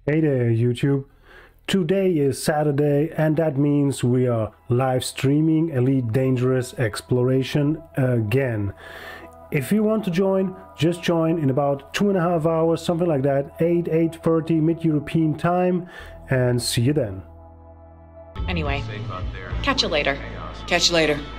Hey there YouTube. Today is Saturday and that means we are live streaming Elite Dangerous Exploration again. If you want to join, just join in about 2.5 hours, something like that, 8:30 mid-European time, and see you then. Anyway, catch you later. Catch you later.